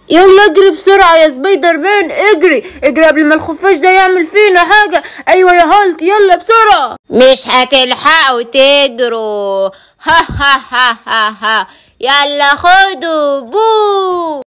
يلا اجري بسرعة يا سبايدر مان، اجري اجري قبل ما الخفاش ده يعمل فينا حاجة. ايوه يا هالك يلا بسرعة. مش هتلحقوا تجروا. ها ها ها ها ها. يلا خدوا بو.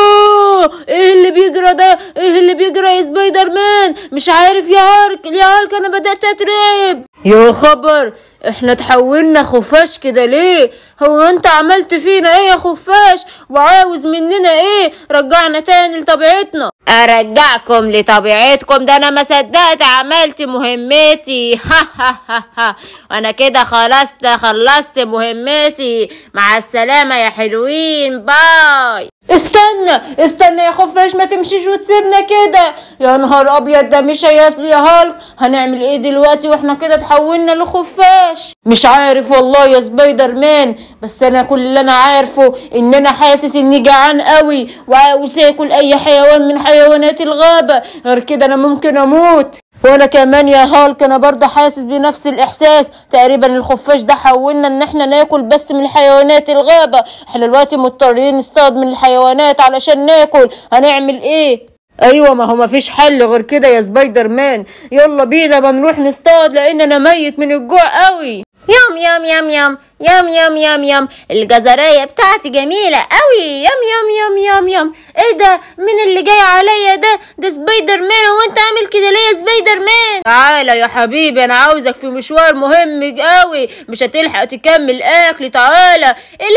ايه اللي بيجرى ده؟ ايه اللي بيجرى يا سبايدر مان؟ مش عارف يا هالك انا بدأت اترعب. يا خبر، احنا تحولنا خفاش كده ليه؟ هو انت عملت فينا ايه يا خفاش؟ وعاوز مننا ايه؟ رجعنا تاني لطبيعتنا. ارجعكم لطبيعتكم؟ ده انا ما صدقت عملت مهمتي. ها ها ها ها. وانا كده خلصت مهمتي. مع السلامة يا حلوين، باي. استنى يا خفاش، ما تمشيش وتسيبنا كده. يا نهار ابيض، ده مش يا هالك. هنعمل ايه دلوقتي واحنا كده تحولنا لخفاش؟ مش عارف والله يا سبايدر مان، بس انا كل اللي انا عارفه ان انا حاسس اني جعان قوي وعاوز اكل اي حيوان من حيوانات الغابة، غير كده انا ممكن اموت. وانا كمان يا هالك انا برضه حاسس بنفس الاحساس. تقريبا الخفاش ده حولنا ان احنا ناكل بس من حيوانات الغابة. احنا دلوقتي مضطرين نصطاد من الحيوانات علشان ناكل. هنعمل ايه؟ ايوه، ما هو مفيش حل غير كده يا سبايدر مان. يلا بينا ما نروح نصطاد لان انا ميت من الجوع قوي. يام يام يام يام يام يام يام يام. الجزرية بتاعتي جميلة قوي. يام يام يام يام يام. ايه ده؟ مين اللي جاي عليا ده سبايدر مان. هو انت عامل كده ليه يا سبايدر مان؟ تعالى يا حبيبي، انا عاوزك في مشوار مهم قوي، مش هتلحق تكمل اكل. تعالى.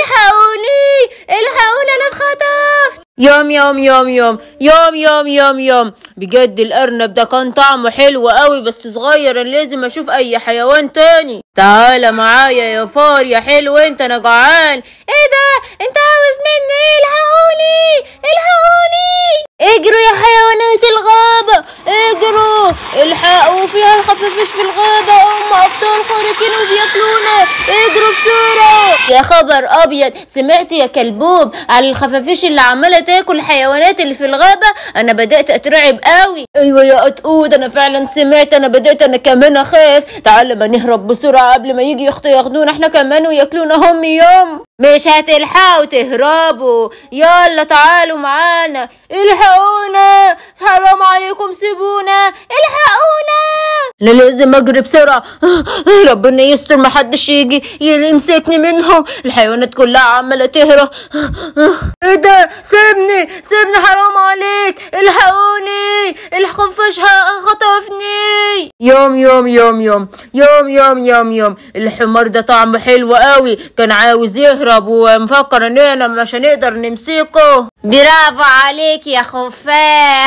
الحقوني انا اتخطفت. يوم يوم يوم يوم يوم يوم يوم يوم. بجد الارنب ده كان طعمه حلو قوي بس صغير، انا لازم اشوف اي حيوان تاني. تعالى معايا يا فار يا حلو انت، انا جعان. ايه ده؟ انت عاوز مني ايه؟ الحقوني. اجروا يا حيوانات الغابة، اجروا الحقوا، فيها خفافيش في الغابة، هم ابطال خارقين وبياكلونا. اجروا بسرعة. يا خبر ابيض، سمعت يا كلبوب على الخفافيش اللي عمالة تاكل الحيوانات اللي في الغابة؟ انا بدأت اترعب قوي. ايوه يا قطقود، انا فعلا سمعت. انا بدأت انا كمان اخاف. تعالى ما نهرب بسرعة قبل ما يجي ياخدونا احنا كمان وياكلونا هم. يوم مش هتلحقوا تهربوا. يلا تعالوا معانا. الحقونا، حرام عليكم سيبونا، الحقونا. انا لازم اجري بسرعة. ربنا يستر محدش يجي يمسكني منهم. الحيوانات كلها عمالة تهرب. ايه ده؟ سيبني حرام عليك، الحقوني، الخفاش خطفني. يوم يوم يوم يوم يوم يوم يوم يوم. الحمار ده طعمه حلو قوي، كان عاوز يهرب ومفكر اننا مش هنقدر نمسكه. برافو عليك يا خفاش.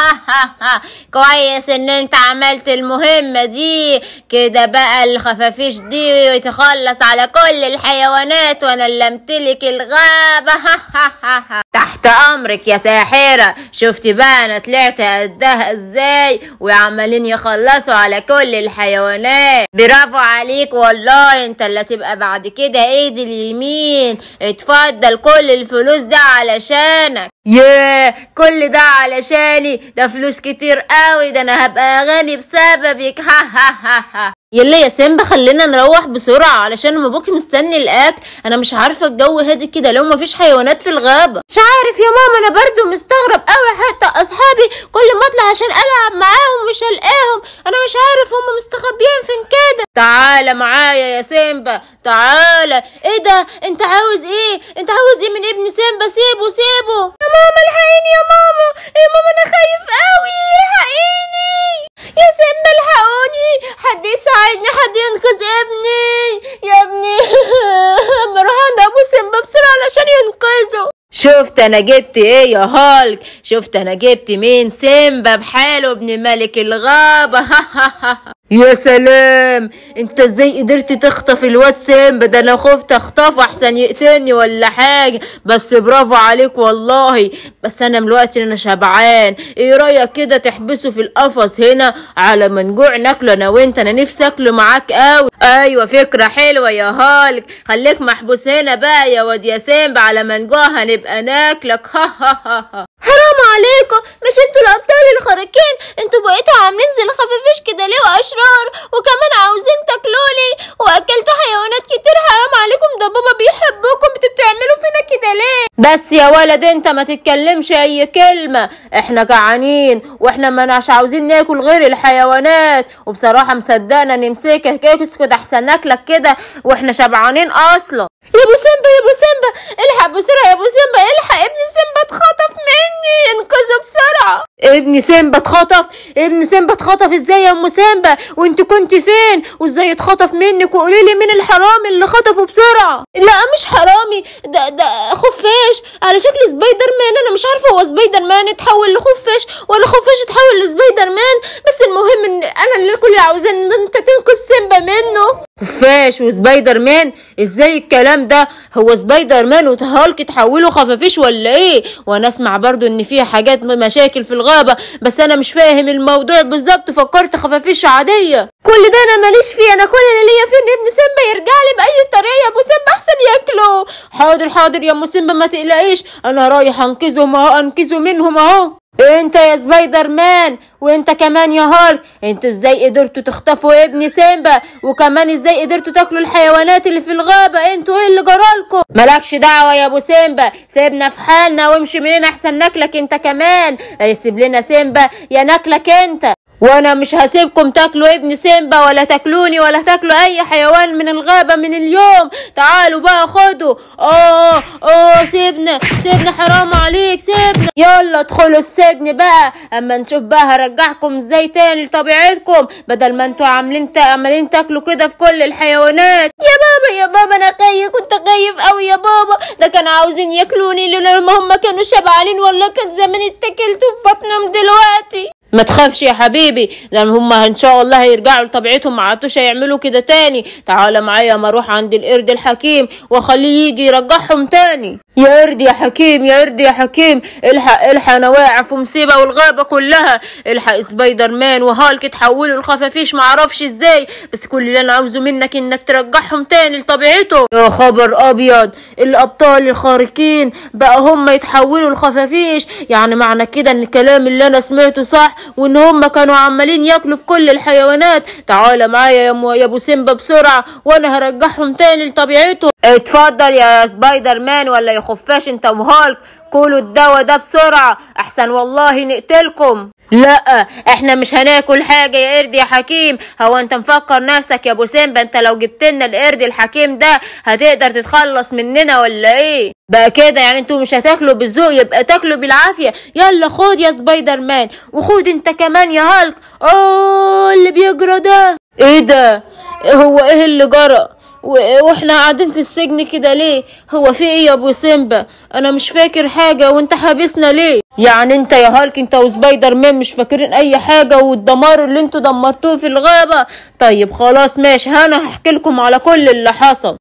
كويس ان انت عملت المهمة دي. كده بقى الخفافيش دي يتخلص على كل الحيوانات وانا اللي امتلك الغابة. تحت امرك يا ساحرة. شفتي بقى انا طلعت قدها ازاي وعمالين يخلصوا على كل الحيوانات. برافو عليك والله، انت اللي تبقى بعد كده ايدي اليمين. اتفضل، كل الفلوس ده علشانك. ياه، كل ده علشاني؟ ده فلوس كتير قوي، ده انا هبقى غني بسببك. يلا يا سيمبا خلينا نروح بسرعة علشان ابوك مستني الاكل. انا مش عارفة الجو هادي كده لو مفيش حيوانات في الغابة. مش عارف يا ماما، انا برضو مستغرب قوي. حتى اصحابي كل ما اطلع عشان العب معاهم مش هلاقيهم. انا مش عارف هم مستخبيين فين كده. تعالى معايا يا سيمبا، تعالى. ايه ده؟ انت عاوز ايه من ابن سيمبا؟ سيبه. يا ماما الحقيني يا ماما. يا ماما انا خايف قوي، الحقيني يا سيمبا، الحقوني. حد يساعدني، حد ينقذ ابني. يا ابني. اروح عند ابو سيمبا بسرعة علشان ينقذه. شفت انا جبت ايه يا هالك؟ شفت انا جبت مين؟ سيمبا بحاله ابن ملك الغابة. يا سلام، انت ازاي قدرت تخطف الواد سيمبا ده؟ انا خفت اخطفه احسن يقتلني ولا حاجة. بس برافو عليك والله. بس انا دلوقتي انا شبعان، ايه رايك كده تحبسه في القفص هنا على ما نجوع ناكله انا وانت؟ انا نفسي اكله معاك قوي. ايوه فكرة حلوة يا هالك، خليك محبوس هنا بقى يا واد يا سيمبا على ما نجوع هنبقى ناكلك. حرام حرام عليكم، مش انتوا الابطال الخارقين؟ انتوا بقيتوا عاملين زي الخفافيش كده ليه واشرار، وكمان عاوزين تاكلوني واكلتوا حيوانات كتير. حرام عليكم، ده بابا بيحبكم، انتوا بتعملوا فينا كده ليه؟ بس يا ولد انت ما تتكلمش اي كلمة، احنا جعانين واحنا ماناش عاوزين ناكل غير الحيوانات، وبصراحة مصدقنا نمسكك. اسكت احسن ناكلك كده واحنا شبعانين اصلا. يا ابو سيمبا يا ابو سيمبا، الحق بسرعة يا ابو سيمبا، الحق ابن سيمبا اتخطف مني، انقذه بسرعة. ابن سيمبا اتخطف؟ ابن سيمبا اتخطف ازاي يا ام سيمبا؟ وانت كنت فين؟ وازاي اتخطف منك؟ وقولي لي مين الحرامي اللي خطفه بسرعة. لا مش حرامي، ده خفاش على شكل سبايدر مان. انا مش عارفة هو سبايدر مان اتحول لخفاش ولا خفاش اتحول لسبايدر مان، بس المهم ان انا اللي كل عاوزاه ان انت تنقذ سيمبا منه. خفاش وسبايدر مان؟ ازاي الكلام ده؟ هو سبايدر مان وهالك اتحولوا خفافيش ولا ايه؟ وانا اسمع برضو ان فيها حاجات مشاكل في الغابة، بس انا مش فاهم الموضوع بالظبط، فكرت خفافيش عادية. كل ده انا ماليش فيه، انا كل اللي ليا فيه ان ابن سيمبا يرجع لي باي طريقة يا ابو سيمبا احسن ياكله. حاضر حاضر يا ام سيمبا ما تقلقيش، انا رايح انقذهم اهو، انقذه منهم اهو. انت يا سبايدر مان وانت كمان يا هالك، انتوا ازاي قدرتوا تخطفوا ابن سيمبا؟ وكمان ازاي قدرتوا تاكلوا الحيوانات اللي في الغابة؟ انتوا ايه اللي جرالكم؟ مالكش دعوة يا ابو سيمبا، سيبنا في حالنا وامشي من هنا احسن ناكلك انت كمان. سيب لنا سيمبا يا ناكلك انت، وانا مش هسيبكم تاكلوا ابن سيمبا ولا تاكلوني ولا تاكلوا اي حيوان من الغابة من اليوم. تعالوا بقى خدوا. سيبنا حرام عليك، سيبنا. يلا ادخلوا السجن بقى اما نشوف بقى هرجعكم ازاي تاني لطبيعتكم، بدل ما انتوا عمالين تاكلوا كده في كل الحيوانات. يا بابا انا كنت خايف قوي يا بابا، ده كانوا عاوزين ياكلوني لولا ما هم كانوا شبعانين، ولا كان زمان اتكلت في بطنهم دلوقتي. ما تخافش يا حبيبي، لان هم ان شاء الله هيرجعوا لطبيعتهم، ما عادوش هيعملوا كده تاني. تعالى معايا ما اروح عند القرد الحكيم واخليه يجي يرجعهم تاني. يا قرد يا حكيم، يا قرد يا حكيم، الحق انا واقع في مصيبه والغابه كلها. الحق سبايدر مان وهالك اتحولوا لخفافيش، ما اعرفش ازاي، بس كل اللي انا عاوزه منك انك ترجعهم تاني لطبيعتهم. يا خبر ابيض، الابطال الخارقين بقى هم يتحولوا لخفافيش؟ يعني معنى كده ان الكلام اللي انا سمعته صح، وان هم كانوا عمالين ياكلوا في كل الحيوانات. تعالى معايا يا ابو سيمبا بسرعه وانا هرجعهم تاني لطبيعتهم. اتفضل يا سبايدر مان ولا يا خفاش انت وهالك، كلوا الدواء ده بسرعه احسن والله نقتلكم. لا احنا مش هناكل حاجه يا قرد يا حكيم. هو انت مفكر نفسك يا ابو سيمبا انت لو جبت لنا القرد الحكيم ده هتقدر تتخلص مننا ولا ايه؟ بقى كده يعني انتوا مش هتاكلوا بالذوق، يبقى تاكلوا بالعافيه. يلا خد يا سبايدر مان، وخد انت كمان يا هالك. اللي بيجرى ده ايه ده؟ هو ايه اللي جرى؟ واحنا قاعدين في السجن كده ليه؟ هو في ايه يا ابو سيمبا؟ انا مش فاكر حاجه، وانت حابسنا ليه؟ يعني انت يا هالك انت وسبايدر مان مش فاكرين اي حاجه، والدمار اللي انتوا دمرتوه في الغابه؟ طيب خلاص ماشي، انا هحكي لكم على كل اللي حصل.